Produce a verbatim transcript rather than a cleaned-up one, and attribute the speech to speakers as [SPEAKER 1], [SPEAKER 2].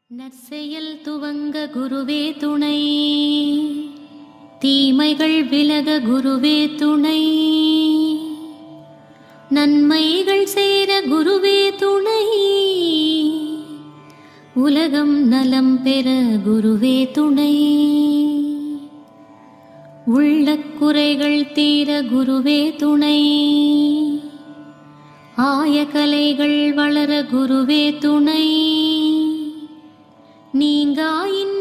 [SPEAKER 1] நற்செயல் துவங்க குருவே துணை, தீமைகள் விலக குருவே துணை, நன்மைகள் சேர குருவே துணை, உலகம் நலம் பெற குருவே துணை, உள்ளக் குறைகள் தீர குருவே துணை, ஆய கலைகள் வளர குருவே துணை, நீங்காயின்